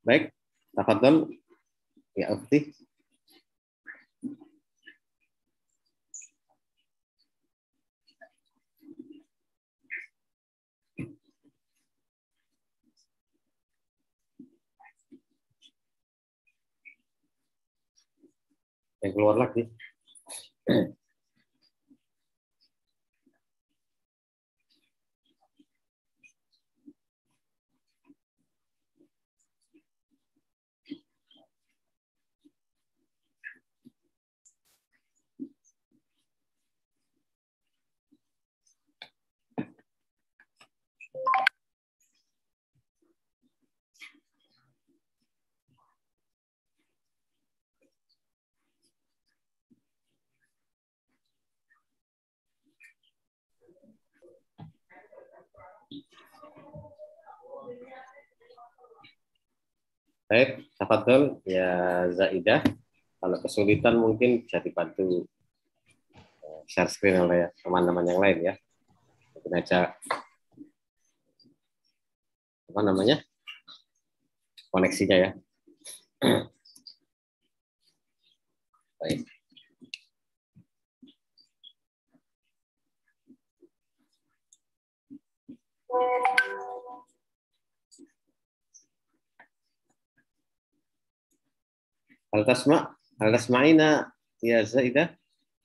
Baik, tafadhol ya Ukti. Yang keluar lagi. Baik, tafadhol ya Zaidah. Kalau kesulitan mungkin bisa dibantu share screen oleh teman-teman yang lain ya. Mungkin aja apa namanya koneksinya ya. Baik. Hal tasma'ina ya Zaidah.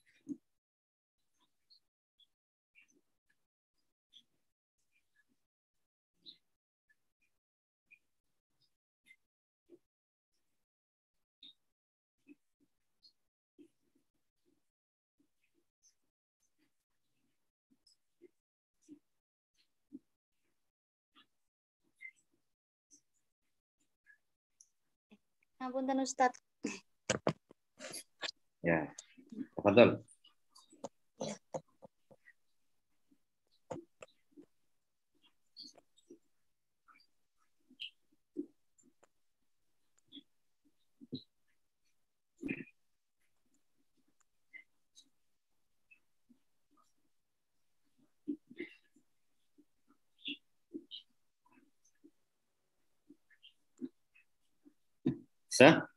Apunten Ustadz. Ya, tafadhol. Bisa?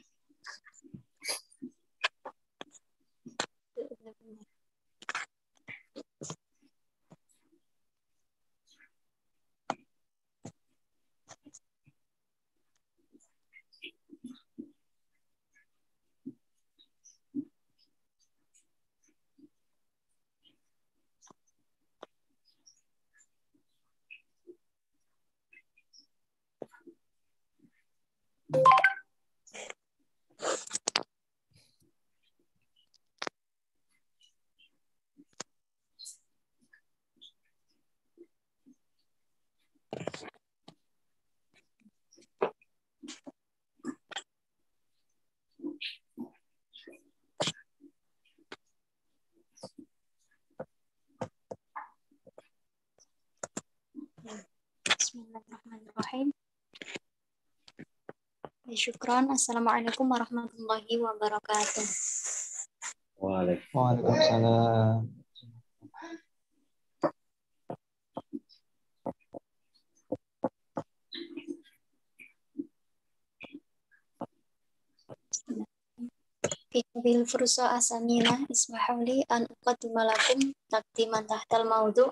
Bismillahirrahmanirrahim. Syukran. Assalamualaikum warahmatullahi wabarakatuh. Waalaikumsalam. Bil fursa asamina ismahuli an uqaddimalakum taqdiman tahtal maudu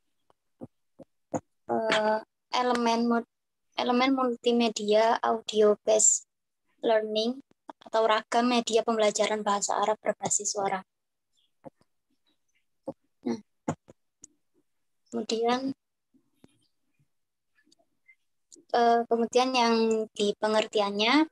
elemen multimedia audio based learning atau ragam media pembelajaran bahasa Arab berbasis suara. Nah, kemudian yang di pengertiannya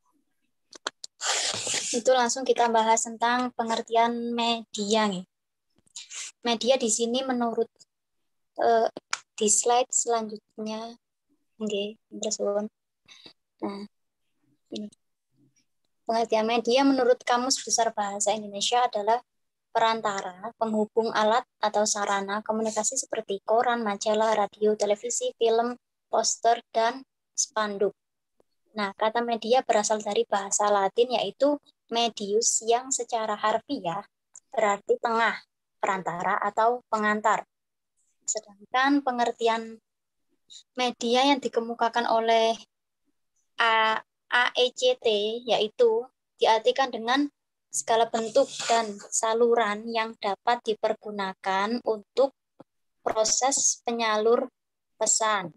itu langsung kita bahas tentang pengertian media nih. Media di sini menurut di slide selanjutnya, terus. Nah, ini. Pengertian media menurut Kamus Besar Bahasa Indonesia adalah perantara, penghubung alat atau sarana komunikasi seperti koran, majalah, radio, televisi, film, poster, dan spanduk. Nah, kata media berasal dari bahasa Latin yaitu medius yang secara harfiah berarti tengah, perantara, atau pengantar. Sedangkan pengertian media yang dikemukakan oleh AECT, yaitu diartikan dengan segala bentuk dan saluran yang dapat dipergunakan untuk proses penyalur pesan.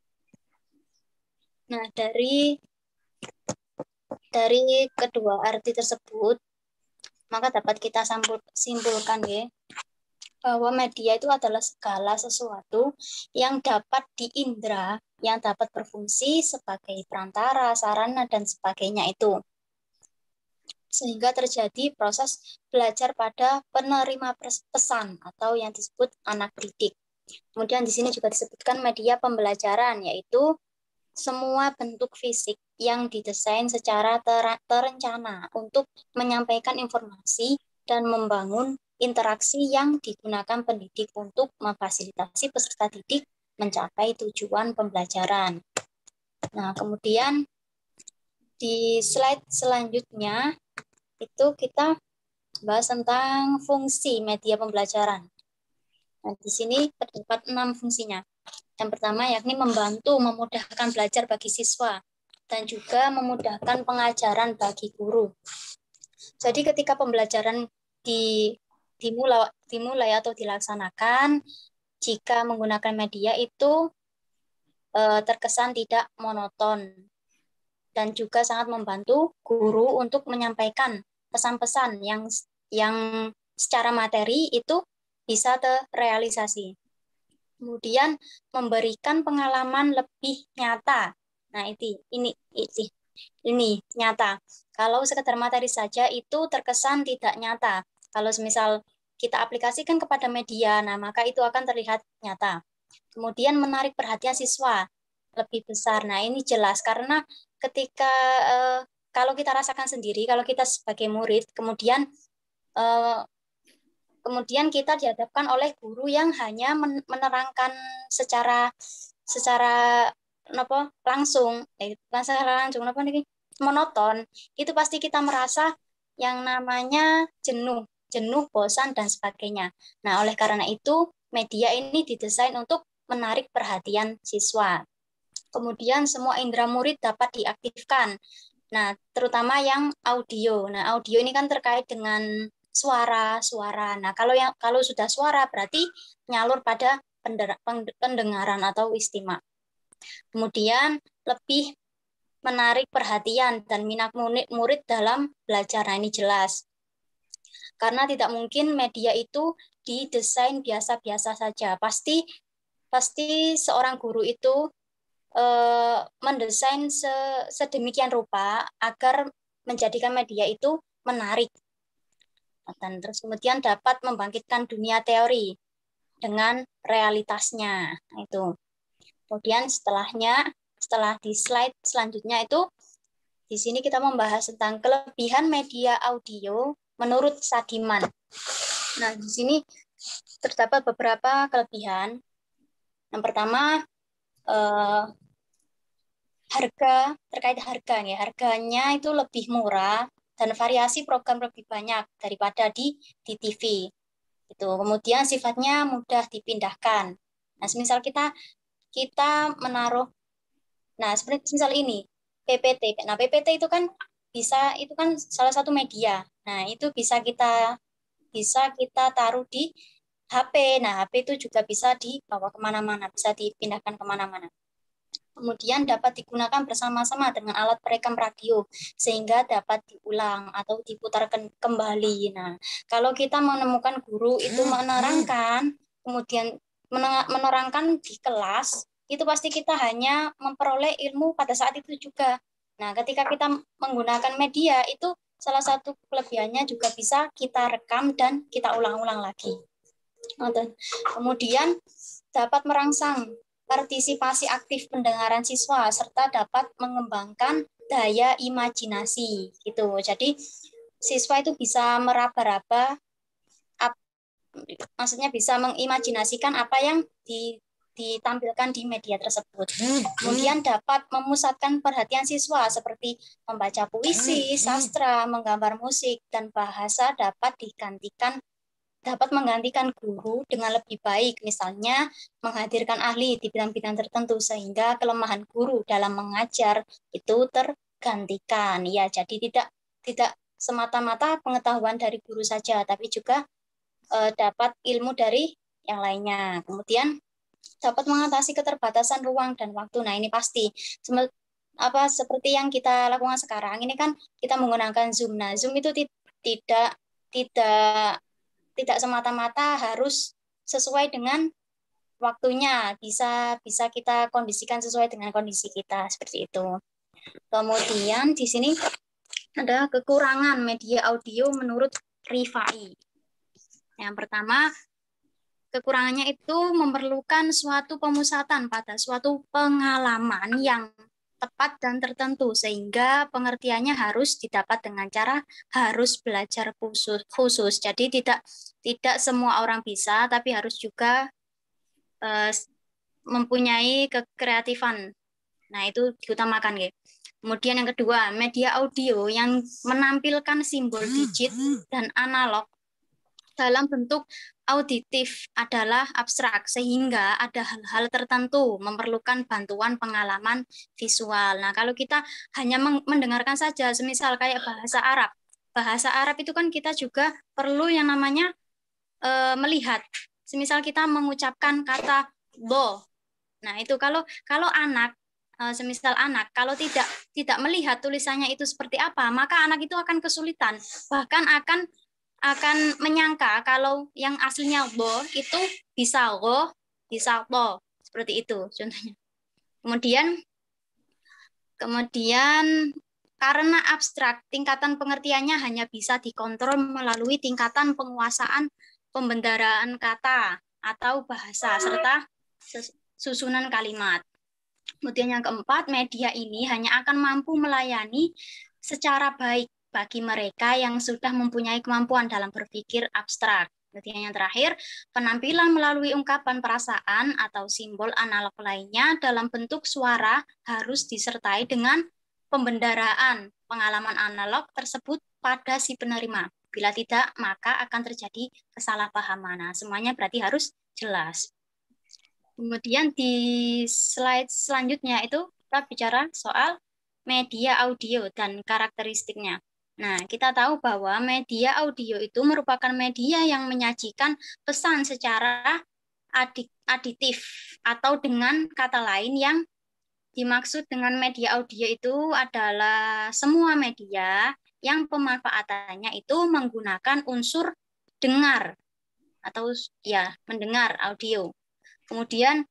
Nah, dari kedua arti tersebut, maka dapat kita simpulkan ya, bahwa media itu adalah segala sesuatu yang dapat diindra, yang dapat berfungsi sebagai perantara, sarana, dan sebagainya itu. Sehingga terjadi proses belajar pada penerima pesan atau yang disebut anak didik. Kemudian di sini juga disebutkan media pembelajaran, yaitu semua bentuk fisik yang didesain secara terencana untuk menyampaikan informasi dan membangun interaksi yang digunakan pendidik untuk memfasilitasi peserta didik mencapai tujuan pembelajaran. Nah, kemudian di slide selanjutnya itu kita bahas tentang fungsi media pembelajaran. Nah, di sini terdapat 6 fungsinya. Yang pertama yakni membantu memudahkan belajar bagi siswa dan juga memudahkan pengajaran bagi guru. Jadi ketika pembelajaran dimulai atau dilaksanakan, jika menggunakan media itu terkesan tidak monoton dan juga sangat membantu guru untuk menyampaikan pesan-pesan yang secara materi itu bisa terrealisasi. Kemudian memberikan pengalaman lebih nyata. Nah, ini nyata. Kalau sekedar materi saja itu terkesan tidak nyata. Kalau semisal kita aplikasikan kepada media, nah maka itu akan terlihat nyata. Kemudian menarik perhatian siswa lebih besar. Nah, ini jelas karena ketika kalau kita rasakan sendiri, kalau kita sebagai murid, kemudian kita dihadapkan oleh guru yang hanya menerangkan secara langsung, monoton, itu pasti kita merasa yang namanya jenuh, bosan dan sebagainya. Nah, oleh karena itu media ini didesain untuk menarik perhatian siswa. Kemudian semua indera murid dapat diaktifkan. Nah, terutama yang audio. Nah, audio ini kan terkait dengan suara. Nah, kalau sudah suara berarti nyalur pada pendengaran atau istimak. Kemudian lebih menarik perhatian dan minat murid dalam belajar. Nah, ini jelas. Karena tidak mungkin media itu didesain biasa-biasa saja. Pasti seorang guru itu mendesain sedemikian rupa agar menjadikan media itu menarik. Dan terus kemudian dapat membangkitkan dunia teori dengan realitasnya. Itu. Kemudian setelah di slide selanjutnya itu, di sini kita membahas tentang kelebihan media audio menurut Sadiman. Nah, di sini terdapat beberapa kelebihan. Yang pertama, terkait harga ya. Harganya itu lebih murah dan variasi program lebih banyak daripada di TV. Itu. Kemudian sifatnya mudah dipindahkan. Nah, semisal kita menaruh, nah seperti misal ini PPT. Nah, PPT itu kan salah satu media. Nah, itu bisa kita taruh di HP. Nah, HP itu juga bisa dibawa kemana-mana, bisa dipindahkan kemana-mana. Kemudian dapat digunakan bersama-sama dengan alat perekam radio sehingga dapat diulang atau diputar kembali. Nah, kalau kita menemukan guru itu kemudian menerangkan di kelas, itu pasti kita hanya memperoleh ilmu pada saat itu juga. Nah, ketika kita menggunakan media, itu salah satu kelebihannya juga bisa kita rekam dan kita ulang-ulang lagi. Kemudian dapat merangsang partisipasi aktif pendengaran siswa serta dapat mengembangkan daya imajinasi gitu. Jadi siswa itu bisa meraba-raba, maksudnya bisa mengimajinasikan apa yang ditampilkan di media tersebut. Kemudian dapat memusatkan perhatian siswa seperti membaca puisi, sastra, menggambar musik, dan bahasa dapat digantikan dapat menggantikan guru dengan lebih baik, misalnya menghadirkan ahli di bidang-bidang tertentu sehingga kelemahan guru dalam mengajar itu tergantikan. Ya, jadi tidak semata-mata pengetahuan dari guru saja, tapi juga dapat ilmu dari yang lainnya. Kemudian dapat mengatasi keterbatasan ruang dan waktu. Nah, ini pasti seperti yang kita lakukan sekarang ini kan kita menggunakan Zoom. Nah, Zoom itu tidak tidak tidak semata-mata harus sesuai dengan waktunya, bisa kita kondisikan sesuai dengan kondisi kita seperti itu. Kemudian di sini ada kekurangan media audio menurut Rifai. Yang pertama, kekurangannya itu memerlukan suatu pemusatan pada suatu pengalaman yang tepat dan tertentu, sehingga pengertiannya harus didapat dengan cara harus belajar khusus. Jadi tidak semua orang bisa, tapi harus juga mempunyai kekreatifan. Nah, itu diutamakan, ya. Kemudian yang kedua, media audio yang menampilkan simbol digit dan analog dalam bentuk auditif adalah abstrak, sehingga ada hal-hal tertentu memerlukan bantuan pengalaman visual. Nah, kalau kita hanya mendengarkan saja, semisal kayak bahasa Arab itu kan kita juga perlu yang namanya melihat. Semisal kita mengucapkan kata bo, nah itu kalau anak, semisal anak kalau tidak melihat tulisannya itu seperti apa, maka anak itu akan kesulitan, bahkan akan menyangka kalau yang aslinya bo itu bisa go, bisa bo, seperti itu contohnya. Kemudian karena abstrak, tingkatan pengertiannya hanya bisa dikontrol melalui tingkatan penguasaan pembendaraan kata atau bahasa serta susunan kalimat. Kemudian yang keempat, media ini hanya akan mampu melayani secara baik bagi mereka yang sudah mempunyai kemampuan dalam berpikir abstrak. Kemudian yang terakhir, penampilan melalui ungkapan perasaan atau simbol analog lainnya dalam bentuk suara harus disertai dengan pembendaraan pengalaman analog tersebut pada si penerima. Bila tidak, maka akan terjadi kesalahpahaman. Nah, semuanya berarti harus jelas. Kemudian di slide selanjutnya itu kita bicara soal media audio dan karakteristiknya. Nah, kita tahu bahwa media audio itu merupakan media yang menyajikan pesan secara aditif, atau dengan kata lain yang dimaksud dengan media audio itu adalah semua media yang pemanfaatannya itu menggunakan unsur dengar atau ya mendengar audio. Kemudian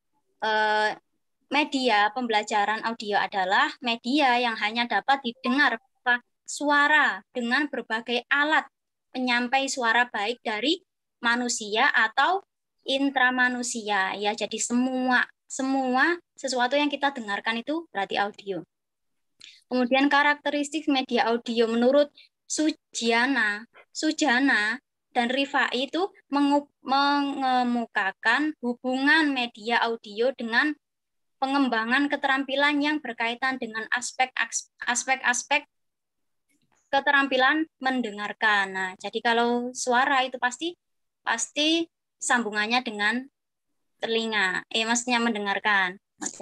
media pembelajaran audio adalah media yang hanya dapat didengar suara dengan berbagai alat penyampai suara baik dari manusia atau intramanusia. Ya, jadi semua sesuatu yang kita dengarkan itu berarti audio. Kemudian karakteristik media audio menurut Sujana dan Rifai itu mengemukakan hubungan media audio dengan pengembangan keterampilan yang berkaitan dengan aspek-aspek keterampilan mendengarkan. Nah, jadi kalau suara itu pasti sambungannya dengan telinga. Maksudnya mendengarkan.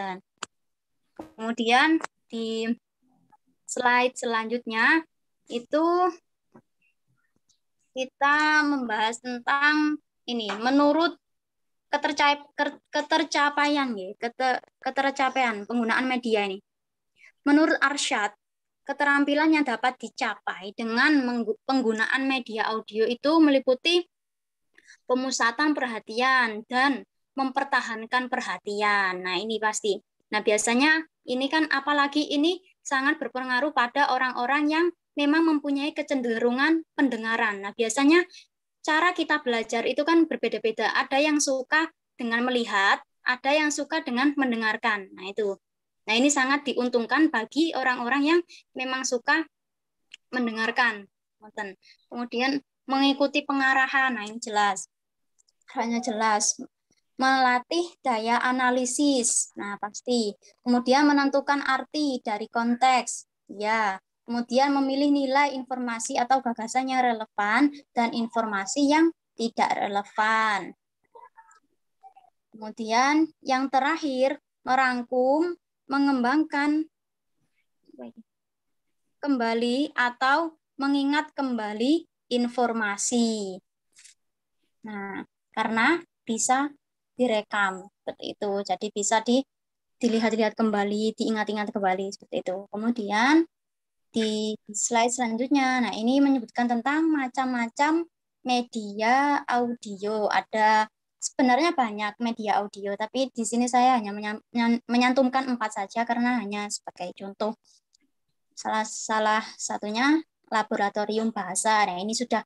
Kemudian di slide selanjutnya itu kita membahas tentang ini menurut ketercapaian penggunaan media ini. Menurut Arsyad, keterampilan yang dapat dicapai dengan penggunaan media audio itu meliputi pemusatan perhatian dan mempertahankan perhatian. Nah, ini pasti. Nah, biasanya ini kan apalagi ini sangat berpengaruh pada orang-orang yang memang mempunyai kecenderungan pendengaran. Nah, biasanya cara kita belajar itu kan berbeda-beda. Ada yang suka dengan melihat, ada yang suka dengan mendengarkan. Nah, itu. Nah, ini sangat diuntungkan bagi orang-orang yang memang suka mendengarkan. Kemudian mengikuti pengarahan. Nah, ini jelas. Hanya jelas. Melatih daya analisis. Nah, pasti. Kemudian menentukan arti dari konteks. Ya. Kemudian memilih nilai informasi atau gagasan yang relevan dan informasi yang tidak relevan. Kemudian yang terakhir, merangkum, mengembangkan kembali atau mengingat kembali informasi. Nah, karena bisa direkam seperti itu. Jadi bisa dilihat-lihat kembali, diingat-ingat kembali seperti itu. Kemudian di slide selanjutnya, nah ini menyebutkan tentang macam-macam media audio. Ada sebenarnya banyak media audio, tapi di sini saya hanya menyantumkan 4 saja karena hanya sebagai contoh. Salah satunya laboratorium bahasa. Nah, ini sudah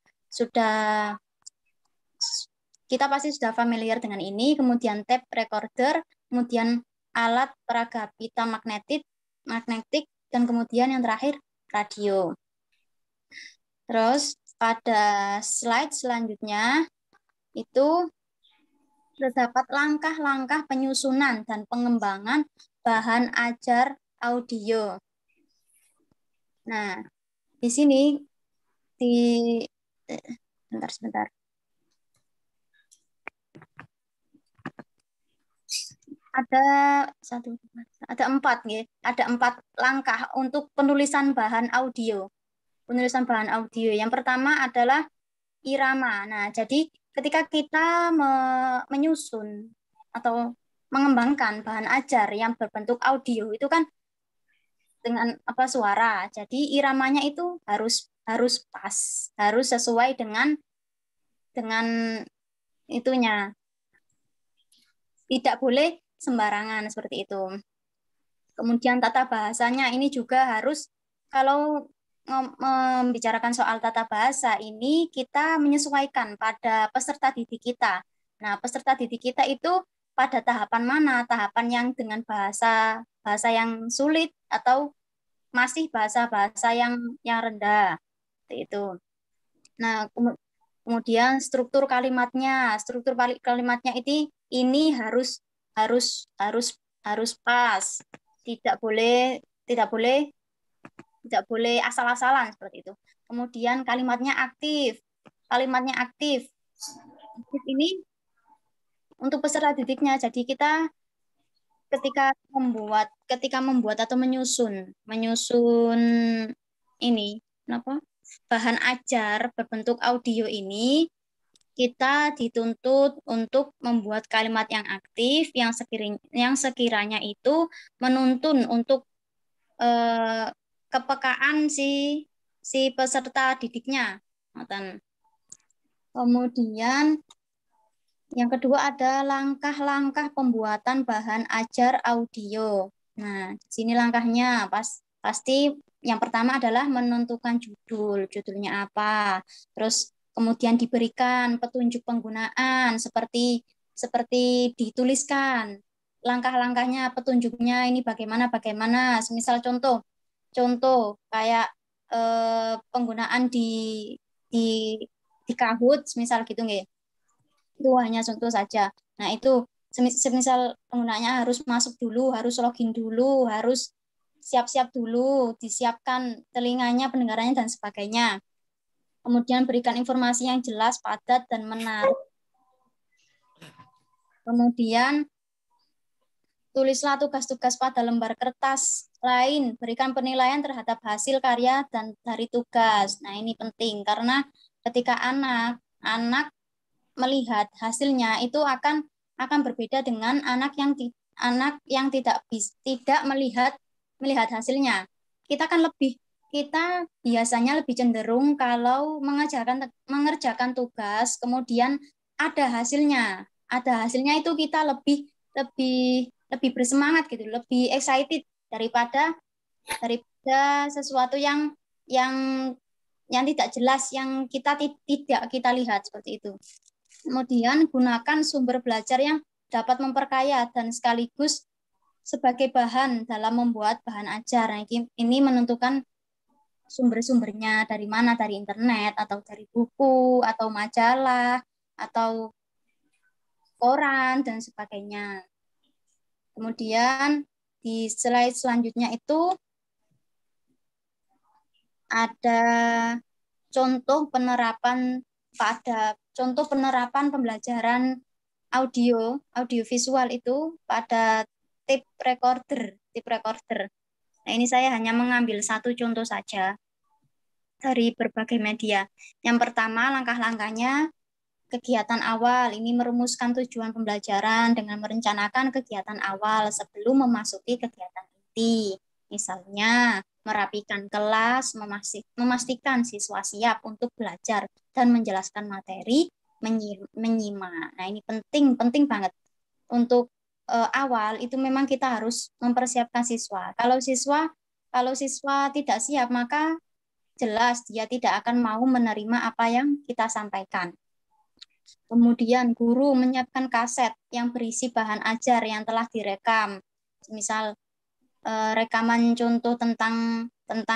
kita pasti sudah familiar dengan ini. Kemudian tape recorder, kemudian alat peraga pita magnetik, dan kemudian yang terakhir radio. Terus pada slide selanjutnya itu terdapat langkah-langkah penyusunan dan pengembangan bahan ajar audio. Nah, di sini sebentar. Ada 4 ya. Ada 4 langkah untuk penulisan bahan audio. Yang pertama adalah irama. Nah, jadi ketika kita menyusun atau mengembangkan bahan ajar yang berbentuk audio itu kan dengan suara. Jadi iramanya itu harus pas, harus sesuai dengan itunya. Tidak boleh sembarangan seperti itu. Kemudian tata bahasanya ini juga harus, kalau membicarakan soal tata bahasa ini kita menyesuaikan pada peserta didik kita. Nah, peserta didik kita itu pada tahapan mana? Tahapan yang dengan bahasa yang sulit atau masih bahasa-bahasa yang rendah. Seperti itu. Nah, kemudian struktur kalimatnya ini harus pas. Tidak boleh asal-asalan seperti itu. Kemudian kalimatnya aktif. Ini untuk peserta didiknya. Jadi kita ketika membuat atau menyusun ini bahan ajar berbentuk audio ini, kita dituntut untuk membuat kalimat yang aktif yang sekiranya itu menuntun untuk kepekaan si peserta didiknya. Kemudian yang kedua ada langkah-langkah pembuatan bahan ajar audio. Nah, di sini langkahnya pasti yang pertama adalah menentukan judulnya apa. Terus kemudian diberikan petunjuk penggunaan seperti dituliskan langkah-langkahnya, petunjuknya ini bagaimana. Semisal contoh kayak penggunaan di Kahoot misal gitu nggih. Itu hanya contoh saja. Nah, itu semisal penggunanya harus masuk dulu, harus login dulu, harus siap-siap dulu, disiapkan telinganya, pendengarannya dan sebagainya. Kemudian berikan informasi yang jelas, padat dan menarik. Kemudian tulislah tugas-tugas pada lembar kertas lain, berikan penilaian terhadap hasil karya dan dari tugas. Nah, ini penting karena ketika anak melihat hasilnya itu akan berbeda dengan anak yang tidak melihat hasilnya. Kita biasanya lebih cenderung kalau mengerjakan tugas kemudian ada hasilnya itu kita lebih bersemangat gitu, lebih excited daripada sesuatu yang tidak jelas yang tidak kita lihat seperti itu. Kemudian gunakan sumber belajar yang dapat memperkaya dan sekaligus sebagai bahan dalam membuat bahan ajar. Nah, ini menentukan sumber-sumbernya dari mana, dari internet atau dari buku atau majalah atau koran dan sebagainya. Kemudian di slide selanjutnya itu ada contoh penerapan pada contoh penerapan pembelajaran audiovisual itu pada tape recorder. Nah, ini saya hanya mengambil satu contoh saja dari berbagai media. Yang pertama, langkah-langkahnya kegiatan awal. Ini merumuskan tujuan pembelajaran dengan merencanakan kegiatan awal sebelum memasuki kegiatan inti. Misalnya, merapikan kelas, memastikan siswa siap untuk belajar dan menjelaskan materi, menyimak. Nah, ini penting banget. Untuk awal itu memang kita harus mempersiapkan siswa. Kalau siswa tidak siap, maka jelas dia tidak akan mau menerima apa yang kita sampaikan. Kemudian guru menyiapkan kaset yang berisi bahan ajar yang telah direkam. Misal rekaman contoh tentang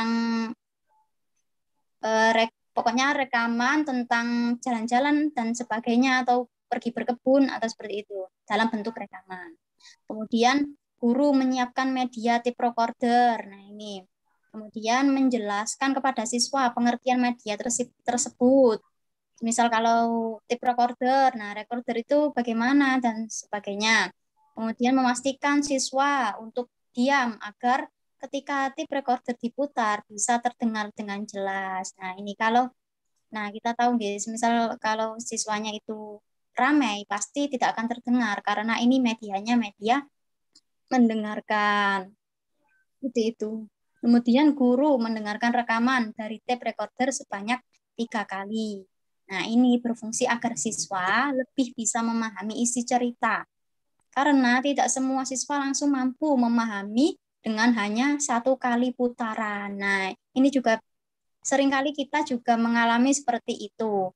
pokoknya rekaman tentang jalan-jalan dan sebagainya atau pergi berkebun atau seperti itu dalam bentuk rekaman. Kemudian guru menyiapkan media tape recorder. Nah, ini. Kemudian menjelaskan kepada siswa pengertian media tersebut. Misal kalau tape recorder, nah recorder itu bagaimana dan sebagainya. Kemudian memastikan siswa untuk diam agar ketika tape recorder diputar bisa terdengar dengan jelas. Nah, ini kita tahu guys, misal kalau siswanya itu ramai pasti tidak akan terdengar karena ini medianya media mendengarkan. Seperti itu. Kemudian guru mendengarkan rekaman dari tape recorder sebanyak 3 kali. Nah, ini berfungsi agar siswa lebih bisa memahami isi cerita. Karena tidak semua siswa langsung mampu memahami dengan hanya 1 kali putaran. Nah, ini juga seringkali kita juga mengalami seperti itu.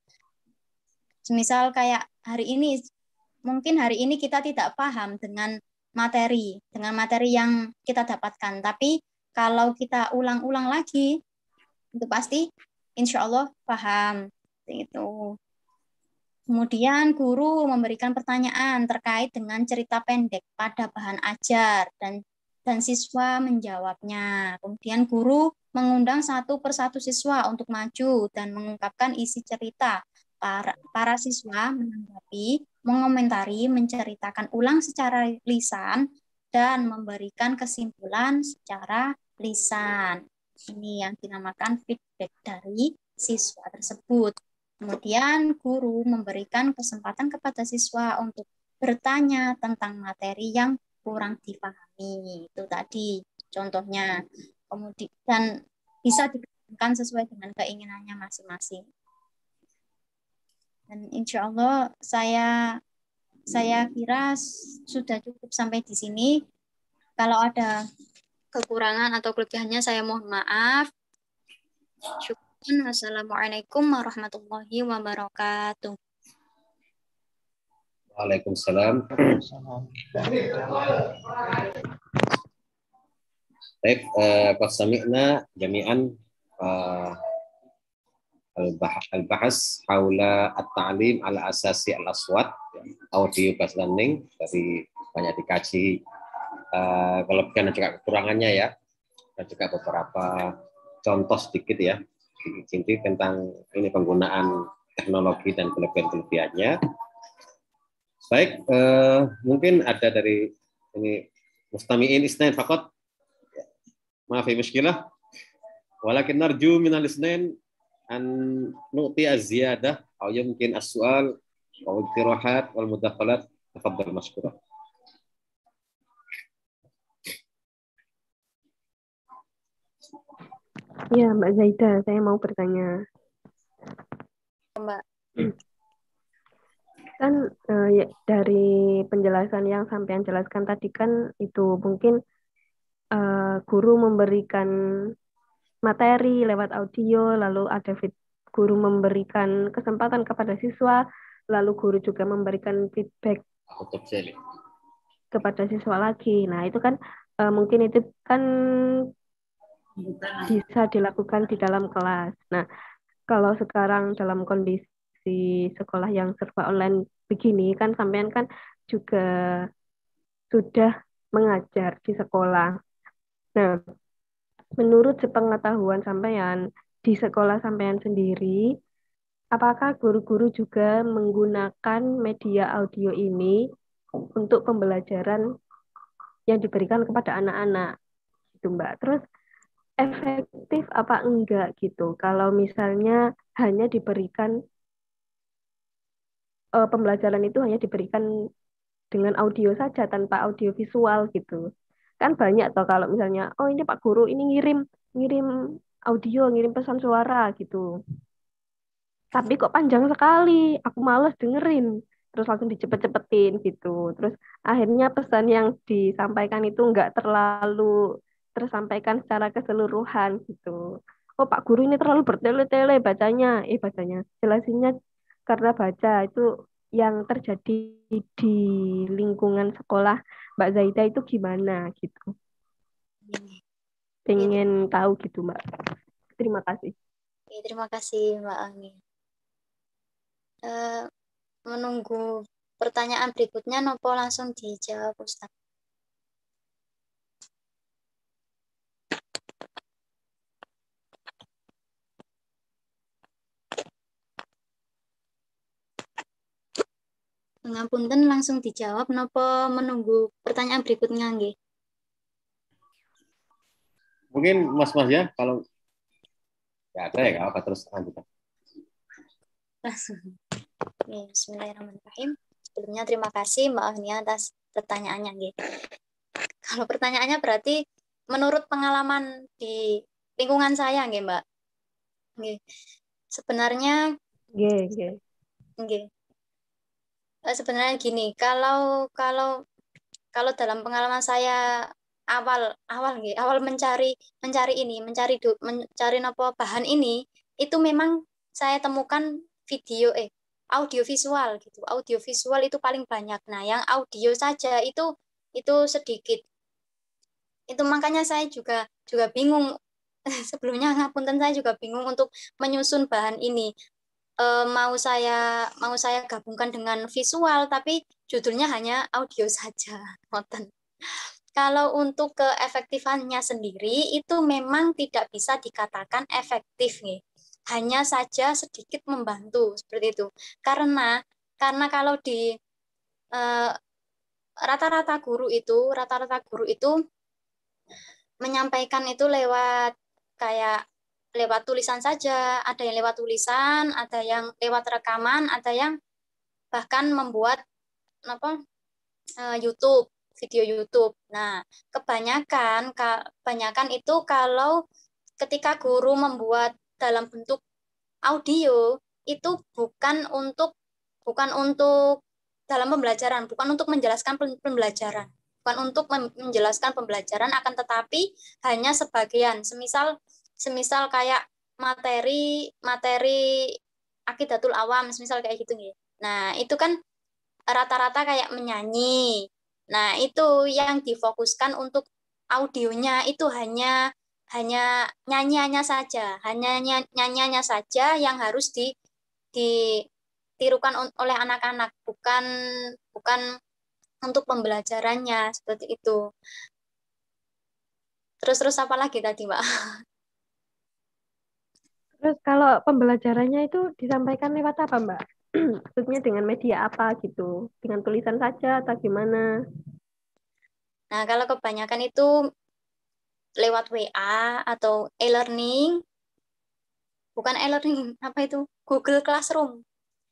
Misal kayak mungkin hari ini kita tidak paham dengan materi yang kita dapatkan. Tapi kalau kita ulang-ulang lagi, itu pasti insya Allah paham. Itu. Kemudian guru memberikan pertanyaan terkait dengan cerita pendek pada bahan ajar dan siswa menjawabnya. Kemudian guru mengundang satu persatu siswa untuk maju dan mengungkapkan isi cerita. Para siswa menanggapi, mengomentari, menceritakan ulang secara lisan, dan memberikan kesimpulan secara lisan. Ini yang dinamakan feedback dari siswa tersebut. Kemudian guru memberikan kesempatan kepada siswa untuk bertanya tentang materi yang kurang dipahami. Itu tadi contohnya. Kemudian bisa dikembangkan sesuai dengan keinginannya masing-masing. Dan insya Allah saya kira sudah cukup sampai di sini. Kalau ada kekurangan atau kelebihannya saya mohon maaf. Syukran. Wassalamualaikum warahmatullahi wabarakatuh. Waalaikumsalam. Baik, qad sami'na jami'an al-bahas haula at-ta'lim ala asasi al-aswat, audio based learning, dari banyak dikaji kelebihan dan juga kekurangannya ya, dan juga beberapa contoh sedikit ya, inti tentang ini penggunaan teknologi dan kelebihan-kelebihannya. Baik, mungkin ada dari ini mustami'in isnain faqat, maaf ya muskilah, walakin narju minal isnain an nu'ti az-ziyadah atau yumkin as-su'al atau iqtirahat wal mudakhalat. Tafadhal mashkurah. Ya, Mbak Zaida, saya mau bertanya. Mbak. Kan ya, dari penjelasan yang sampean jelaskan tadi kan itu mungkin guru memberikan materi lewat audio, lalu ada guru memberikan kesempatan kepada siswa, lalu guru juga memberikan feedback kepada siswa lagi. Nah, itu kan mungkin itu kan bisa dilakukan di dalam kelas. Nah, kalau sekarang dalam kondisi sekolah yang serba online begini, kan sampean kan juga sudah mengajar di sekolah. Nah, menurut sepengetahuan sampean di sekolah sampean sendiri, apakah guru-guru juga menggunakan media audio ini untuk pembelajaran yang diberikan kepada anak-anak gitu Mbak. Terus efektif apa enggak gitu kalau misalnya hanya diberikan pembelajaran itu hanya diberikan dengan audio saja tanpa audio visual gitu. Kan banyak toh kalau misalnya oh ini Pak Guru ini ngirim ngirim audio, ngirim pesan suara gitu. Tapi kok panjang sekali, aku males dengerin. Terus langsung dicepet-cepetin gitu. Terus akhirnya pesan yang disampaikan itu nggak terlalu tersampaikan secara keseluruhan gitu. Oh Pak Guru ini terlalu bertele-tele bacanya. Bacanya. Jelasinnya karena baca itu yang terjadi di lingkungan sekolah Mbak Zaida itu gimana gitu. Gitu. Pengen tahu gitu Mbak. Terima kasih. Oke, terima kasih Mbak Anggi. Menunggu pertanyaan berikutnya nopo langsung dijawab Ustaz. Ngapunten langsung dijawab nopo menunggu pertanyaan berikutnya nggih. Mungkin Mas ya, kalau nggak ada ya nggak apa terus lanjutkan. Langsung. Oke, bismillahirrahmanirrahim. Sebelumnya terima kasih Mbak Agnia atas pertanyaannya nggih. Kalau pertanyaannya berarti menurut pengalaman di lingkungan saya nggih Mbak. Nggih. Sebenarnya nggih. Sebenarnya gini, kalau dalam pengalaman saya awal mencari nopo bahan ini itu memang saya temukan audio visual gitu. Audio visual itu paling banyak. Nah, yang audio saja itu sedikit. Itu makanya saya juga bingung sebelumnya ngapunten, saya juga bingung untuk menyusun bahan ini. Mau saya gabungkan dengan visual tapi judulnya hanya audio saja. Kalau untuk keefektifannya sendiri itu memang tidak bisa dikatakan efektif nih. Hanya saja sedikit membantu seperti itu. Karena kalau di rata-rata guru itu menyampaikan itu lewat tulisan saja, ada yang lewat tulisan, ada yang lewat rekaman, ada yang bahkan membuat YouTube, video YouTube. Nah, kebanyakan itu kalau ketika guru membuat dalam bentuk audio itu bukan untuk dalam pembelajaran, bukan untuk menjelaskan pembelajaran. Bukan untuk menjelaskan pembelajaran, akan tetapi hanya sebagian. Semisal kayak materi Aqidatul Awam, semisal kayak gitu nih. Nah, itu kan rata-rata kayak menyanyi. Nah, itu yang difokuskan untuk audionya itu hanya nyanyiannya saja, nyanyiannya saja yang harus ditirukan oleh anak-anak, bukan untuk pembelajarannya seperti itu. Terus apa lagi tadi, Mbak? Terus kalau pembelajarannya itu disampaikan lewat apa, Mbak? Maksudnya dengan media apa gitu? Dengan tulisan saja atau gimana? Nah, kalau kebanyakan itu lewat WA atau e-learning, bukan e-learning, apa itu? Google Classroom.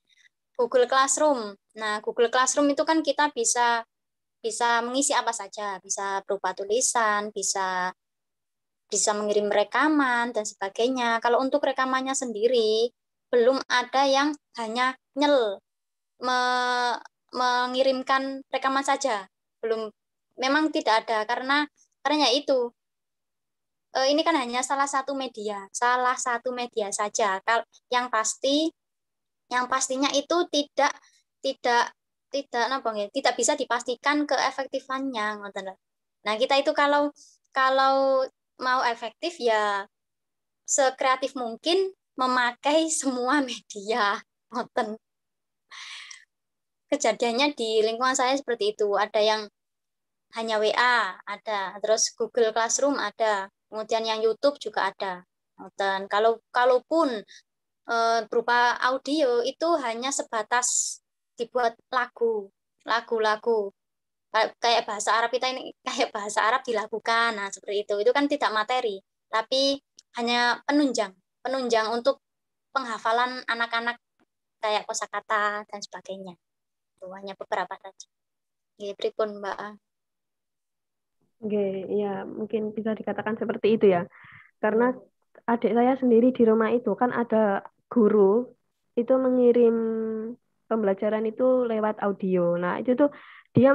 Nah, Google Classroom itu kan kita bisa mengisi apa saja, bisa berupa tulisan, bisa mengirim rekaman dan sebagainya. Kalau untuk rekamannya sendiri belum ada yang hanya mengirimkan rekaman saja. Belum, memang tidak ada karena itu ini kan hanya salah satu media saja. Yang pastinya itu tidak tidak bisa dipastikan keefektifannya. Nah, kita itu kalau mau efektif ya sekreatif mungkin memakai semua media. Kejadiannya di lingkungan saya seperti itu. Ada yang hanya WA, ada. Terus Google Classroom ada. Kemudian yang YouTube juga ada. Dan kalaupun berupa audio itu hanya sebatas dibuat lagu-lagu kayak bahasa Arab kita ini, kayak bahasa Arab dilakukan. Nah, seperti itu kan tidak materi, tapi hanya penunjang untuk penghafalan anak-anak kayak kosakata dan sebagainya. Itu hanya beberapa saja. Nggih, pripun Mbak? Oke, ya mungkin bisa dikatakan seperti itu ya. Karena adik saya sendiri di rumah itu kan ada guru itu mengirim pembelajaran itu lewat audio. Nah, itu tuh dia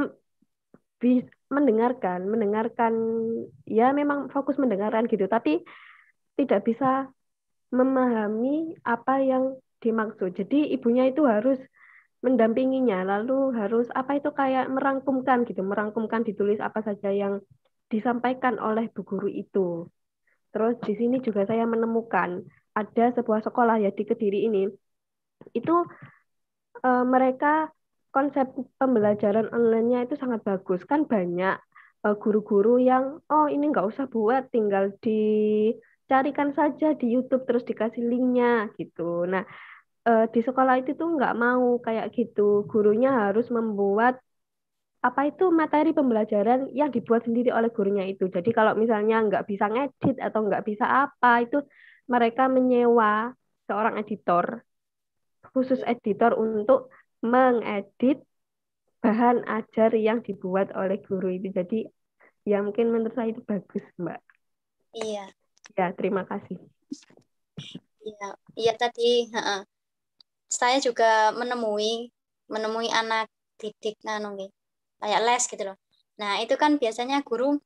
mendengarkan ya memang fokus mendengarkan gitu, tapi tidak bisa memahami apa yang dimaksud. Jadi ibunya itu harus mendampinginya, lalu harus apa itu kayak merangkumkan gitu, merangkumkan ditulis apa saja yang disampaikan oleh bu guru itu. Terus di sini juga saya menemukan ada sebuah sekolah ya di Kediri ini, itu mereka konsep pembelajaran online-nya itu sangat bagus. Kan banyak guru-guru yang, oh ini nggak usah buat, tinggal dicarikan saja di YouTube terus dikasih linknya gitu. Nah, di sekolah itu tuh nggak mau kayak gitu. Gurunya harus membuat apa itu materi pembelajaran yang dibuat sendiri oleh gurunya itu. Jadi kalau misalnya nggak bisa ngedit atau nggak bisa apa, itu mereka menyewa seorang editor, khusus editor untuk mengedit bahan ajar yang dibuat oleh guru itu. Jadi ya mungkin menurut saya itu bagus, Mbak. Iya. Ya, terima kasih. Iya, iya tadi saya juga menemui anak didik kayak les gitu loh. Nah, itu kan biasanya guru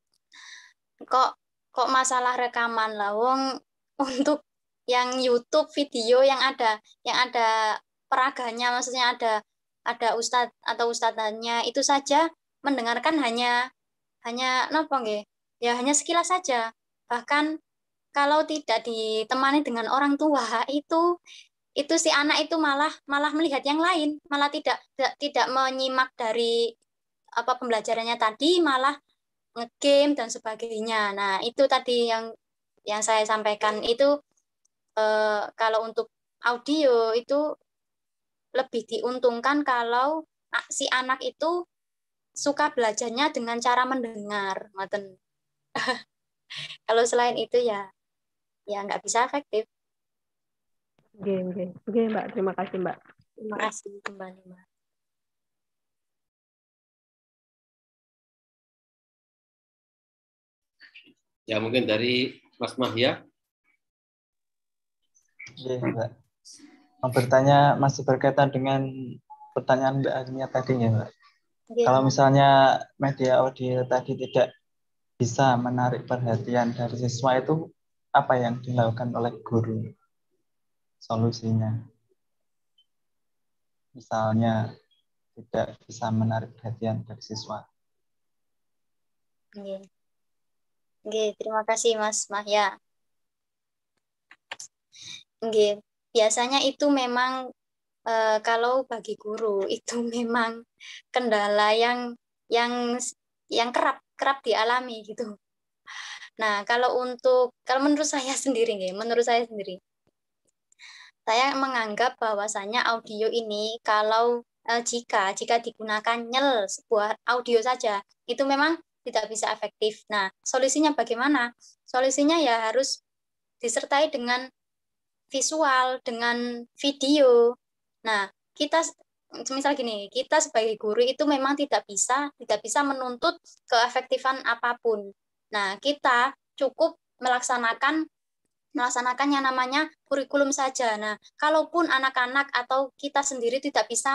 kok masalah rekaman lah wong untuk yang YouTube video yang ada peraganya, maksudnya ada ustadz atau ustadzanya itu saja mendengarkan hanya napa nggih? Ya hanya sekilas saja. Bahkan kalau tidak ditemani dengan orang tua itu si anak itu malah melihat yang lain, malah tidak menyimak dari apa pembelajarannya tadi, malah ngegame dan sebagainya. Nah, itu tadi yang saya sampaikan itu kalau untuk audio itu lebih diuntungkan kalau si anak itu suka belajarnya dengan cara mendengar, ngoten. Kalau selain itu ya nggak bisa efektif. Oke, Mbak. Terima kasih, Mbak. Terima kasih kembali, Mbak. Ya, mungkin dari Mas Mahya. Iya, Mbak. Mau bertanya masih berkaitan dengan pertanyaan Mbak Agnia tadi ya, Mbak. Oke. Kalau misalnya media audio tadi tidak bisa menarik perhatian dari siswa, itu apa yang dilakukan oleh guru? Solusinya. Misalnya tidak bisa menarik perhatian dari siswa. Oke. Oke, terima kasih Mas Mahya. Oke, biasanya itu memang kalau bagi guru itu memang kendala yang kerap dialami gitu. Nah, kalau menurut saya sendiri saya menganggap bahwasanya audio ini kalau jika digunakan sebuah audio saja itu memang tidak bisa efektif. Nah, solusinya bagaimana? Solusinya ya harus disertai dengan visual, dengan video. Nah, kita misal gini, kita sebagai guru itu memang tidak bisa menuntut keefektifan apapun. Nah, kita cukup melaksanakan yang namanya kurikulum saja. Nah, kalaupun anak-anak atau kita sendiri tidak bisa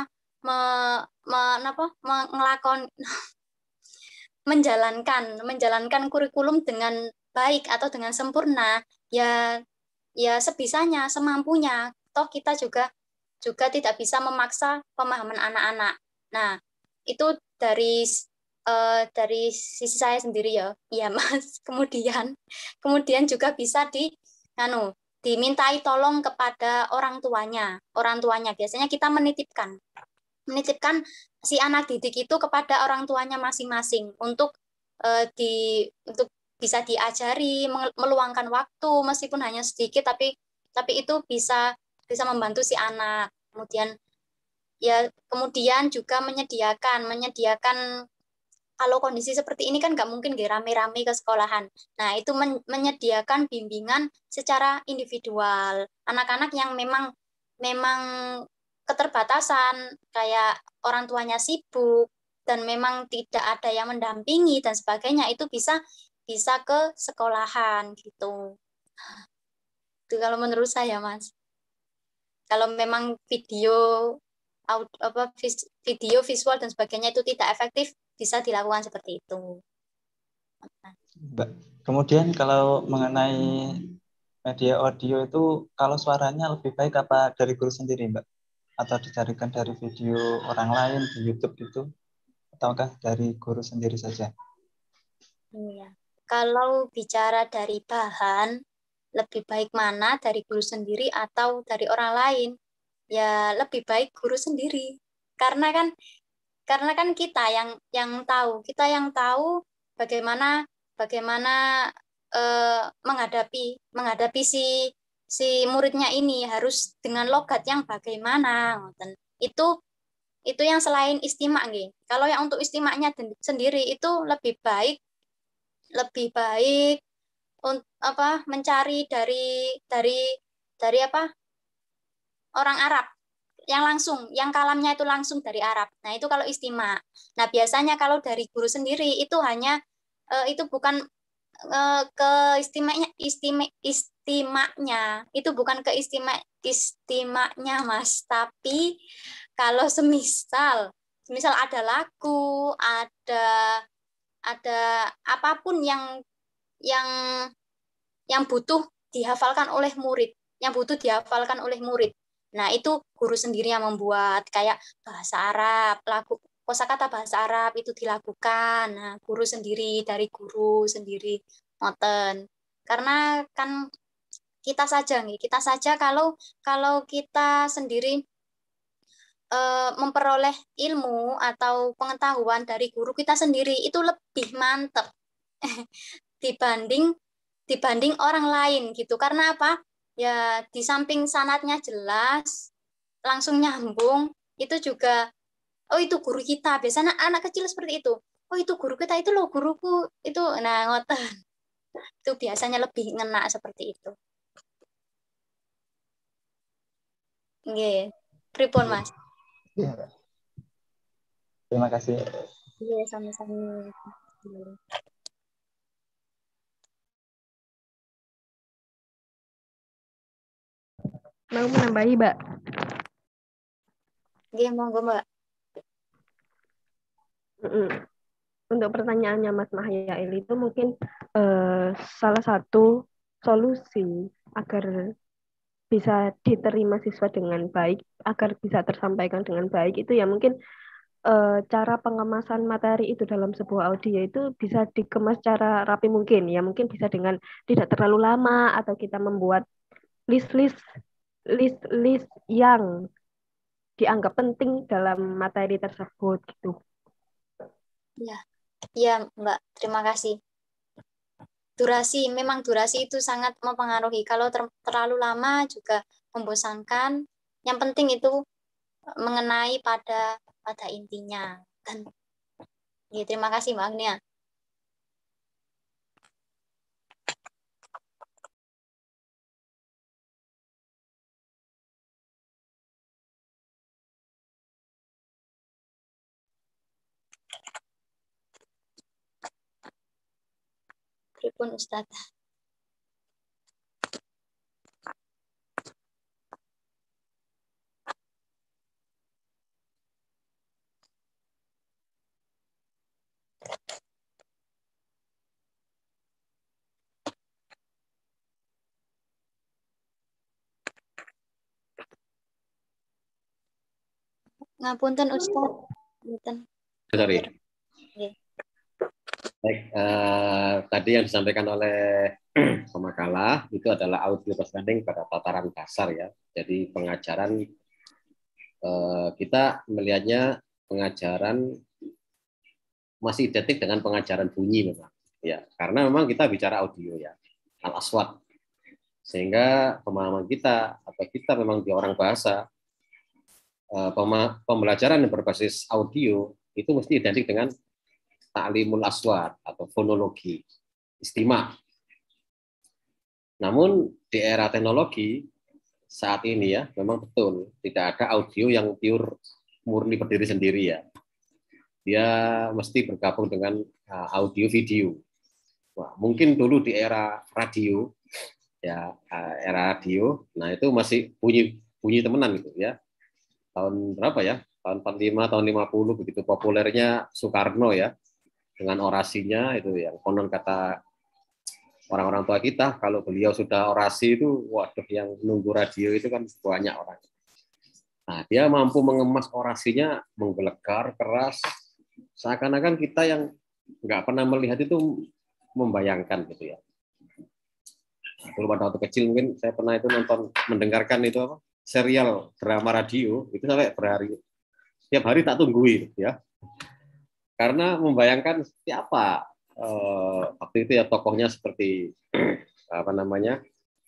menjalankan kurikulum dengan baik atau dengan sempurna, ya sebisanya, semampunya. Toh kita juga tidak bisa memaksa pemahaman anak-anak. Nah, itu dari sisi saya sendiri ya. Iya, Mas. Kemudian juga bisa dimintai tolong kepada orang tuanya. Orang tuanya biasanya kita menitipkan si anak didik itu kepada orang tuanya masing-masing untuk bisa diajari, meluangkan waktu meskipun hanya sedikit, tapi itu bisa membantu si anak. Kemudian juga menyediakan kalau kondisi seperti ini kan nggak mungkin rame-rame ke sekolahan. Nah, itu menyediakan bimbingan secara individual. Anak-anak yang memang keterbatasan, kayak orang tuanya sibuk, dan memang tidak ada yang mendampingi dan sebagainya, itu bisa ke sekolahan gitu. Itu kalau menurut saya, Mas. Kalau memang video visual dan sebagainya itu tidak efektif, bisa dilakukan seperti itu. Mbak, kemudian kalau mengenai media audio itu, kalau suaranya lebih baik apa dari guru sendiri, Mbak? Atau dicarikan dari video orang lain di YouTube gitu? Ataukah dari guru sendiri saja? Iya. Kalau bicara dari bahan, lebih baik mana, dari guru sendiri atau dari orang lain? Ya lebih baik guru sendiri. Karena kan kita yang tahu bagaimana menghadapi si muridnya ini harus dengan logat yang bagaimana. Itu yang selain istimak nggih. Kalau yang untuk istimaknya sendiri itu lebih baik mencari dari orang Arab yang kalamnya itu langsung dari Arab. Nah, itu kalau istimak. Nah, biasanya kalau dari guru sendiri itu hanya itu bukan ke istimaknya. Itu bukan ke istimaknya, Mas. Tapi kalau semisal ada lagu, ada apapun yang butuh dihafalkan oleh murid, Nah, itu guru sendiri yang membuat, kayak bahasa Arab, lagu kosakata bahasa Arab itu dilakukan. Nah, dari guru sendiri ngoten. Karena kan kita saja kalau kita sendiri memperoleh ilmu atau pengetahuan dari guru kita sendiri itu lebih mantap dibanding orang lain gitu. Karena apa? Ya, di samping sanadnya jelas, langsung nyambung, itu juga, oh itu guru kita. Biasanya anak kecil seperti itu. Oh itu guru kita, itu loh guruku. Itu, nah ngoten. Itu biasanya lebih ngena seperti itu. Nggih. Pripun, Mas? Iya, terima kasih. Iya, sama-sama. Mau menambahi, Mbak? Nggih, monggo, Mbak. Untuk pertanyaannya Mas Mahyail itu mungkin salah satu solusi agar bisa diterima siswa dengan baik, agar bisa tersampaikan dengan baik itu ya mungkin cara pengemasan materi itu dalam sebuah audio itu bisa dikemas secara rapi mungkin, ya mungkin bisa dengan tidak terlalu lama, atau kita membuat list-list yang dianggap penting dalam materi tersebut gitu. Ya, Mbak, terima kasih. Memang durasi itu sangat mempengaruhi. Kalau terlalu lama juga membosankan. Yang penting itu mengenai pada intinya. Dan ya, terima kasih Mbak Agnia. Pripun Ustaz? Ngapunten Ustaz. Ngapunten. Sorry. Nggih. Baik, tadi yang disampaikan oleh pemakala itu adalah audio presenting pada tataran dasar ya. Jadi pengajaran kita melihatnya pengajaran masih identik dengan pengajaran bunyi memang ya, karena memang kita bicara audio ya, al-aswat. Sehingga pemahaman kita, atau kita memang di orang bahasa, pembelajaran yang berbasis audio itu mesti identik dengan ta'limul aswat atau fonologi, istima'. Namun di era teknologi saat ini ya, memang betul tidak ada audio yang pure murni berdiri sendiri ya. Dia mesti bergabung dengan audio video. Wah, mungkin dulu di era radio ya, era radio, nah itu masih bunyi temenan gitu ya. Tahun berapa ya? Tahun 45, tahun 50 begitu populernya Soekarno ya, dengan orasinya itu yang konon kata orang-orang tua kita, kalau beliau sudah orasi itu, waduh, yang nunggu radio itu kan banyak orang. Nah, dia mampu mengemas orasinya, menggelegar keras, seakan-akan kita yang nggak pernah melihat itu membayangkan gitu ya. Dulu pada waktu kecil mungkin saya pernah itu mendengarkan itu apa, serial drama radio itu sampai berhari, setiap hari tak tungguin ya, karena membayangkan seperti apa waktu itu ya, tokohnya seperti apa namanya,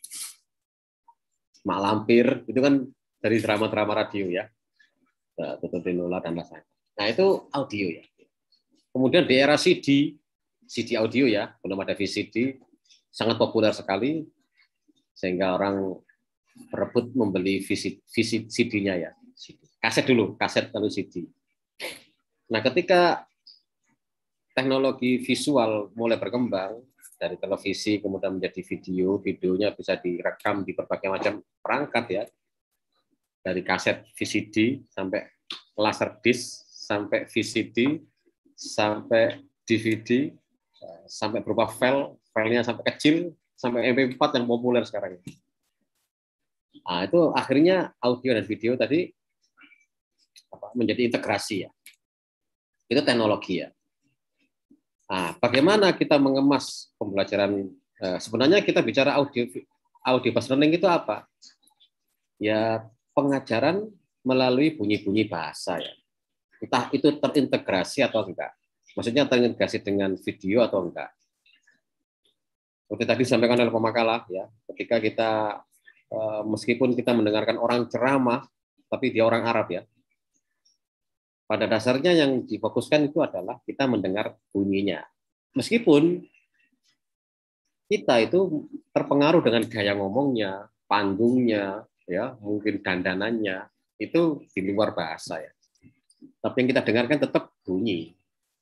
Mak Lampir itu kan dari drama-drama radio ya, Tutut Tinola dan lain-lain. Nah itu audio ya. Kemudian di era CD audio ya, belum ada VCD, sangat populer sekali sehingga orang berebut membeli CD-nya ya, kaset dulu, kaset lalu CD. Nah ketika teknologi visual mulai berkembang dari televisi kemudian menjadi video, videonya bisa direkam di berbagai macam perangkat ya, dari kaset VCD sampai laserdisc sampai VCD sampai DVD sampai berupa filenya sampai kecil sampai MP4 yang populer sekarang. Nah, itu akhirnya audio dan video tadi menjadi integrasi ya. Itu teknologi ya. Nah, bagaimana kita mengemas pembelajaran? Sebenarnya kita bicara audio based learning itu apa? Ya pengajaran melalui bunyi-bunyi bahasa ya. Entah itu terintegrasi atau enggak. Maksudnya terintegrasi dengan video atau enggak. Seperti tadi disampaikan oleh pemakalah ya, ketika kita meskipun kita mendengarkan orang ceramah, tapi dia orang Arab ya. Pada dasarnya yang difokuskan itu adalah kita mendengar bunyinya. Meskipun kita itu terpengaruh dengan gaya ngomongnya, panggungnya, ya, mungkin dandanannya, itu di luar bahasa ya. Tapi yang kita dengarkan tetap bunyi.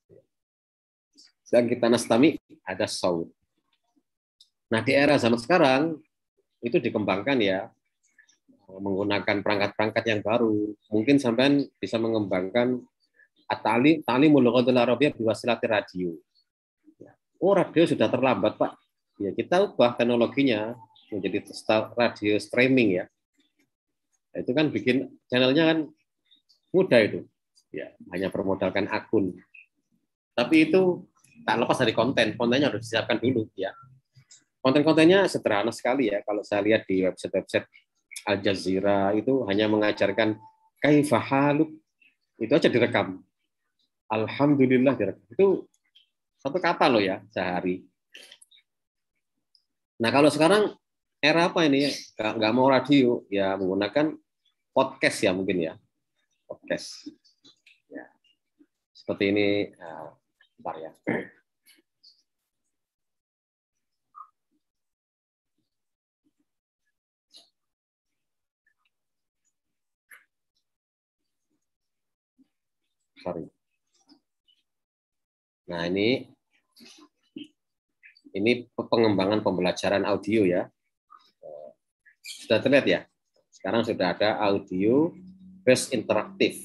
Dan kita nastami ada saut. Nah di era zaman sekarang itu dikembangkan ya, menggunakan perangkat-perangkat yang baru. Mungkin sampean bisa mengembangkan ta'limul lughatil arabiyyah biwasilati radio. Oh, radio sudah terlambat, Pak. Ya, kita ubah teknologinya menjadi radio streaming ya. Itu kan bikin channelnya kan mudah itu. Ya, hanya bermodalkan akun. Tapi itu tak lepas dari kontennya harus disiapkan dulu ya. Konten-kontennya sederhana sekali ya. Kalau saya lihat di website Al Jazeera itu hanya mengajarkan kaifa haluk, itu aja direkam. Alhamdulillah direkam. Itu satu kata loh ya sehari. Nah kalau sekarang era apa ini? Nggak mau radio ya, menggunakan podcast ya mungkin ya, podcast. Ya. Seperti ini, bentar ya. Sorry. Nah ini pengembangan pembelajaran audio ya. Sudah terlihat ya. Sekarang sudah ada audio based interaktif.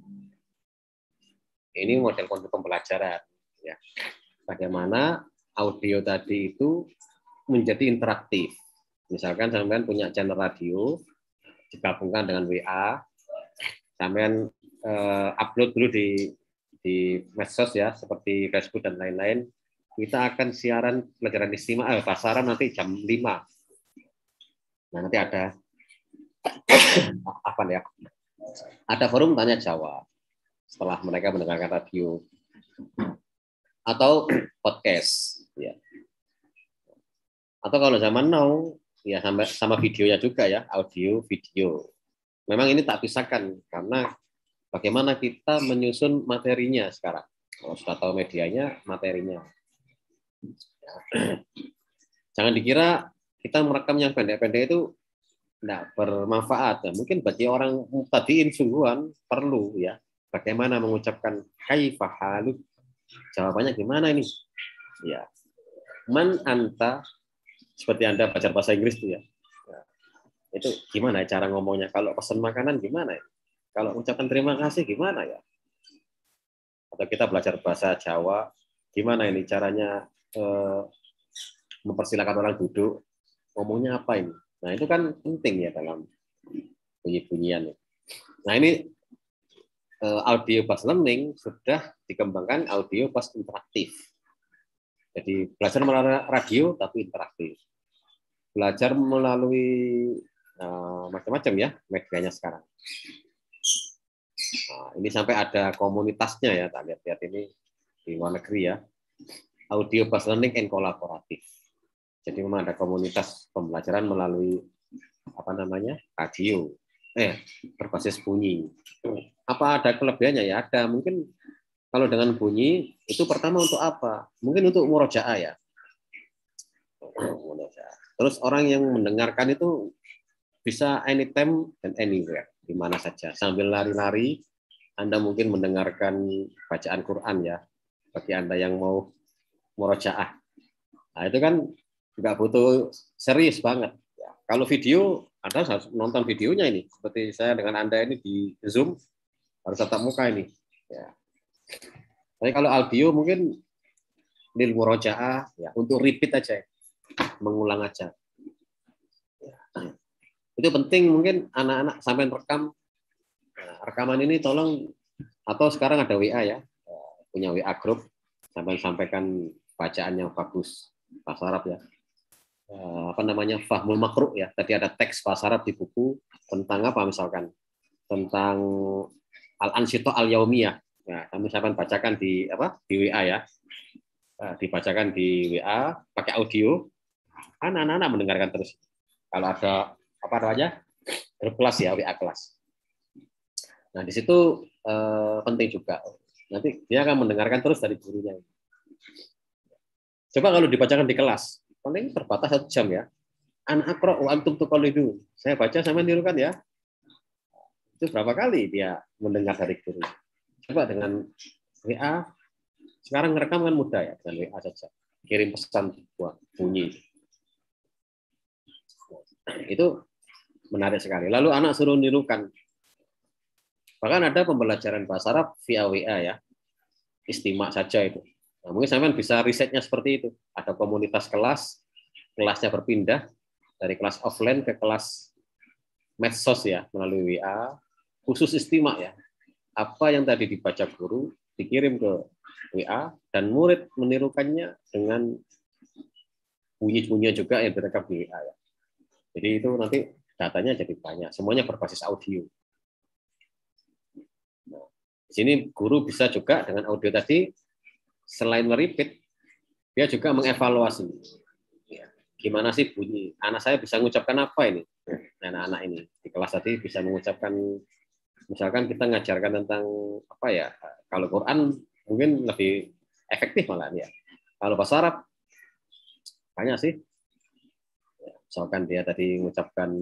Ini model konten pembelajaran ya. Bagaimana audio tadi itu menjadi interaktif. Misalkan sampean punya channel radio digabungkan dengan WA, sampean upload dulu di medsos ya, seperti Facebook dan lain-lain. Kita akan siaran pelajaran istimewa pasaran nanti jam 5. Nah, nanti ada apa ya? Ada forum tanya jawab setelah mereka mendengarkan radio atau podcast ya. Atau kalau zaman now ya sama videonya juga ya, audio, video. Memang ini tak pisahkan karena bagaimana kita menyusun materinya sekarang. Kalau sudah tahu medianya, materinya. Jangan dikira kita merekam yang pendek-pendek itu tidak bermanfaat. Nah, mungkin bagi orang mubtadiin sungguhan perlu ya. Bagaimana mengucapkan kaifa haluk? Jawabannya gimana ini? Ya. Man anta, seperti Anda belajar bahasa Inggris itu ya. Nah, itu gimana cara ngomongnya? Kalau pesan makanan gimana ya? Kalau ucapan terima kasih gimana ya? Atau kita belajar bahasa Jawa, gimana ini caranya mempersilakan orang duduk, ngomongnya apa ini? Nah, itu kan penting ya dalam bunyi-bunyian. Nah, ini audio based learning sudah dikembangkan audio based interaktif. Jadi belajar melalui radio tapi interaktif. Belajar melalui macam-macam ya medianya sekarang. Nah, ini sampai ada komunitasnya ya, tak lihat-lihat ini di luar negeri ya. Audio based learning and kolaboratif. Jadi memang ada komunitas pembelajaran melalui radio, berbasis bunyi. Apa ada kelebihannya ya? Ada. Mungkin kalau dengan bunyi itu pertama untuk apa? Mungkin untuk murojaah ya. Terus orang yang mendengarkan itu bisa anytime dan anywhere, di mana saja. Sambil lari-lari, Anda mungkin mendengarkan bacaan Quran ya. Bagi Anda yang mau murojaah. Nah, itu kan nggak butuh serius banget. Ya, kalau video, Anda harus nonton videonya ini. Seperti saya dengan Anda ini di Zoom, harus tatap muka ini. Ya. Tapi kalau audio mungkin lil murojaah, ya, untuk repeat aja, mengulang aja. Ya. Itu penting mungkin anak-anak sampai rekam. Nah, rekaman ini tolong, atau sekarang ada WA ya, punya WA group, sampai sampaikan bacaan yang bagus bahasa Arab ya. Fahmul makruh ya. Tadi ada teks bahasa Arab di buku tentang apa misalkan tentang al-ansyito al-yaumiyah. Nah, kami misalkan bacakan di WA ya. Dibacakan di WA pakai audio. Anak-anak mendengarkan terus. Kalau ada grup kelas ya, WA kelas. Nah, di situ penting juga. Nanti dia akan mendengarkan terus dari gurunya. Coba kalau dibacakan di kelas, paling terbatas 1 jam ya. An akro wa antum tuqallidun. Saya baca sama nirukan ya. Itu berapa kali dia mendengar dari guru. Coba dengan WA, sekarang ngerekam kan mudah ya, dengan WA saja. Kirim pesan buat bunyi. Itu menarik sekali. Lalu anak suruh nirukan. Bahkan ada pembelajaran bahasa Arab via WA ya. Istimak saja itu. Nah, mungkin sampean bisa risetnya seperti itu. Ada komunitas kelas, kelasnya berpindah dari kelas offline ke kelas medsos ya, melalui WA, khusus istimak ya. Apa yang tadi dibaca guru dikirim ke WA dan murid menirukannya dengan bunyi-bunyinya juga yang direkam di WA ya. Jadi itu nanti datanya jadi banyak, semuanya berbasis audio. Nah, di sini guru bisa juga dengan audio tadi selain merepeat, dia juga mengevaluasi. Ya, gimana sih bunyi? Anak saya bisa mengucapkan apa ini? Anak-anak ini di kelas tadi bisa mengucapkan, misalkan kita ngajarkan tentang apa ya? Kalau Quran mungkin lebih efektif malah ya. Kalau bahasa Arab banyak sih. Ya, misalkan dia tadi mengucapkan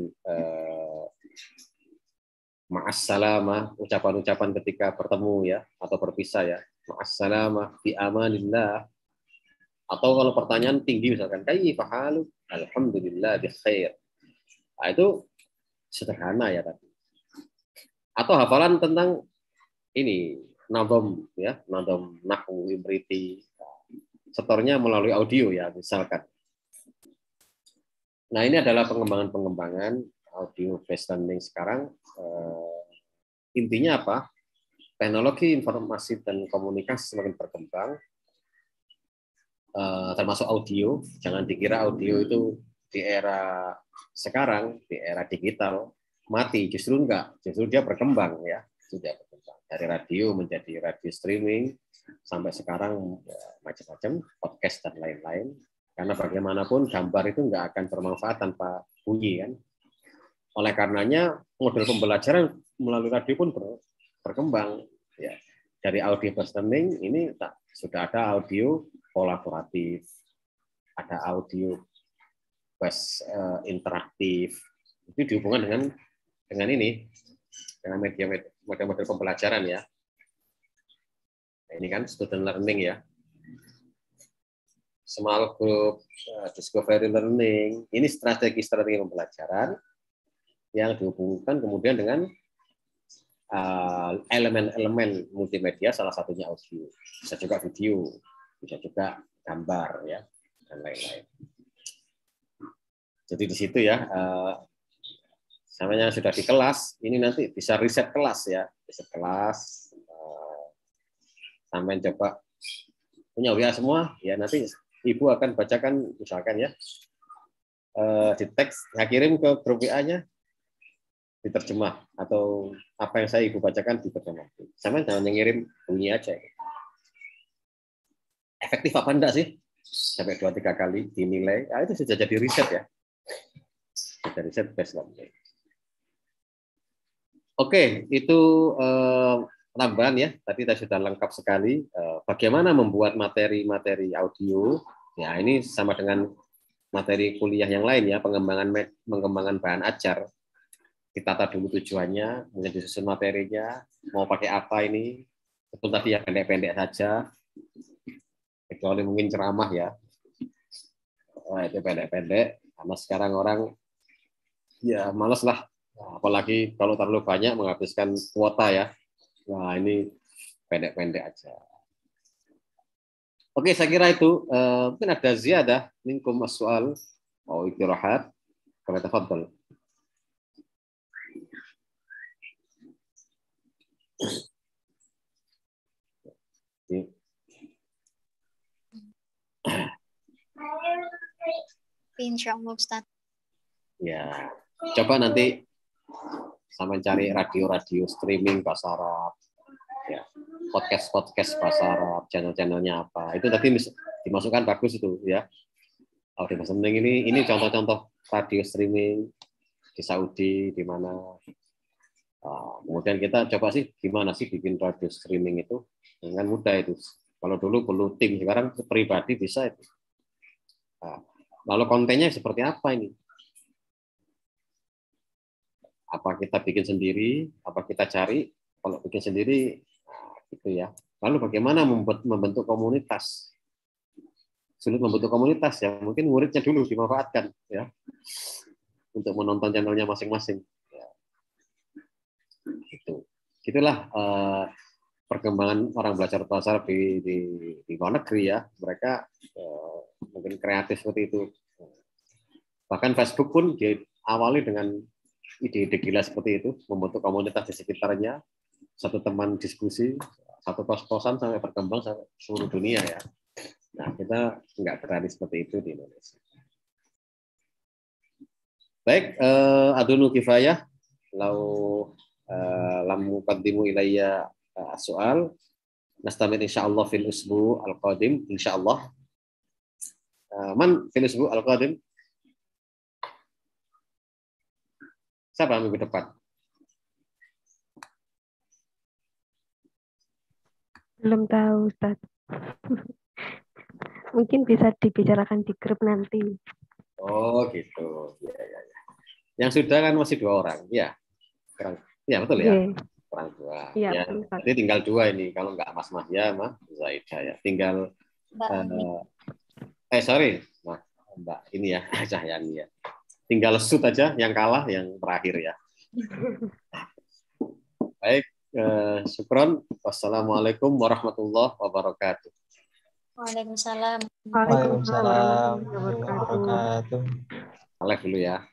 ma'assalamah, ucapan-ucapan ketika bertemu ya atau berpisah ya. Ma'assalamah fi amanillah. Atau kalau pertanyaan tinggi misalkan kaifa haluk? Alhamdulillah bi khair. Nah, itu sederhana ya tadi. Atau hafalan tentang ini nadom ya, nadom nahwu imriti. Setornya melalui audio ya misalkan. Nah, ini adalah pengembangan audio based learning sekarang. Intinya apa? Teknologi informasi dan komunikasi semakin berkembang, termasuk audio. Jangan dikira audio itu di era sekarang, di era digital, mati. Justru enggak. Justru dia berkembang ya. Sudah berkembang. Dari radio menjadi radio streaming, sampai sekarang ya, macam-macam, podcast dan lain-lain. Karena bagaimanapun gambar itu nggak akan bermanfaat tanpa bunyi kan. Oleh karenanya model pembelajaran melalui radio pun berkembang. Ya. Dari audio based learning ini sudah ada audio kolaboratif, ada audio based interaktif. Itu dihubungkan dengan ini, dengan media model-model pembelajaran ya. Nah, ini kan student learning ya. Small group, discovery learning, ini strategi-strategi pembelajaran yang dihubungkan kemudian dengan elemen-elemen multimedia, salah satunya audio, bisa juga video, bisa juga gambar ya, dan lain-lain. Jadi di situ ya, samanya sudah di kelas, ini nanti bisa riset kelas ya, riset kelas, sampai coba punya WA semua, ya nanti Ibu akan bacakan misalkan ya di teks, saya kirim ke grup WA-nya, diterjemah atau apa yang saya Ibu bacakan diterjemah. Sama jangan ngirim bunyi aja. Efektif apa enggak sih? Sampai 2-3 kali dinilai, itu sudah jadi riset ya. Sudah riset based learning. Oke, itu tambahan ya. Tadi sudah lengkap sekali. Bagaimana membuat materi-materi audio? Ya, ini sama dengan materi kuliah yang lain ya, pengembangan bahan ajar. Ditata dulu tujuannya, kemudian disusun materinya, mau pakai apa ini. Betul tadi ya pendek-pendek saja. Kecuali mungkin ceramah ya. Itu pendek-pendek. Karena sekarang orang ya malas lah. Apalagi kalau terlalu banyak menghabiskan kuota ya. Nah, ini pendek-pendek aja. Oke, saya kira itu. Mungkin ada ziyadah minkum as-soal atau iktirahat. Kami tafadhal. Insyaallah Ustaz. Ya, coba nanti sama cari radio-radio streaming bahasa Arab, ya, podcast bahasa Arab, channel-channelnya apa. Itu tadi dimasukkan bagus itu ya. Audio bahasa penting ini contoh-contoh radio streaming di Saudi di mana. Kemudian kita coba sih gimana sih bikin radio streaming itu dengan mudah itu. Kalau dulu perlu tim, sekarang pribadi bisa itu. Lalu kontennya seperti apa ini? Apa kita bikin sendiri? Apa kita cari? Kalau bikin sendiri, gitu ya. Lalu bagaimana membentuk komunitas? Sulit membentuk komunitas ya. Mungkin muridnya dulu dimanfaatkan ya untuk menonton channelnya masing-masing. Ya. Gitu. Gitulah perkembangan orang belajar bahasa Arab di luar negeri ya. Mereka mungkin kreatif seperti itu. Bahkan Facebook pun diawali dengan ide-ide gila seperti itu, membentuk komunitas di sekitarnya, satu teman diskusi, satu kos-kosan sampai berkembang sampai seluruh dunia ya. Nah, kita nggak berani seperti itu di Indonesia. Baik, adunu kifayah, lau lam muqaddimu ilayya soal, nastamir insyaallah fil usbu al-qadim, insyaallah. Man fil usbu al-qadim? Siapa minggu depan? Belum tahu, Ustaz. Mungkin bisa dibicarakan di grup nanti. Oh, gitu. Ya. Yang sudah kan masih 2 orang. Ya. Ya, betul ya. Yeah. Orang 2. Iya, Ya. Jadi tinggal 2 ini. Kalau nggak Mas Mahya, Mas Zaidah ya. Tinggal sorry. Nah, Mbak ini ya, Cahyani ya. Tinggal shoot aja yang kalah yang terakhir ya. Baik, syukron. Wassalamualaikum warahmatullahi wabarakatuh. Waalaikumsalam. Waalaikumsalam warahmatullahi wabarakatuh. Alek dulu ya.